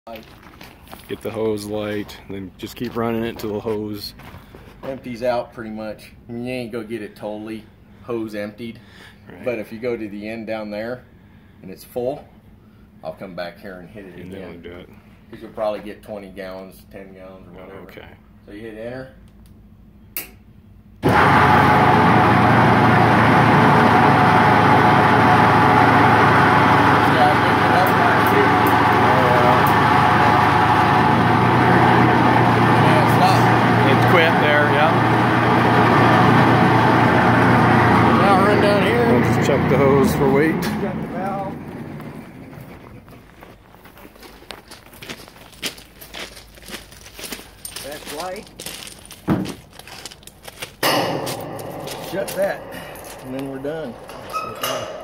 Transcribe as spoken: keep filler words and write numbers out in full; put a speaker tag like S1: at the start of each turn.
S1: Get the hose light, and then just keep running it till the hose
S2: empties out pretty much. I mean, you ain't gonna get it totally hose emptied,
S1: right.
S2: But if you go to the end down there and it's full, I'll come back here and hit it
S1: and
S2: again.
S1: then do it.
S2: Because you'll probably get twenty gallons, ten gallons, or whatever.
S1: Oh, okay.
S2: So you hit enter.
S1: Quit there, yeah.
S2: Now run down here.
S1: We'll just check the hose for weight.
S2: Got the valve. That's light. Shut that, and then we're done.